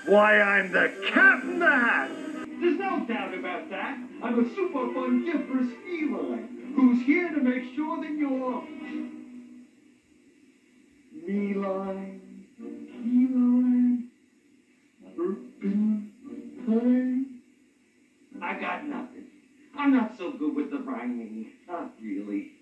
Why, I'm the cat in the hat. There's no doubt about that. I'm a super fungiferous feline who's here to make sure that you're feline, I got nothing. I'm not so good with the rhyming. Not really.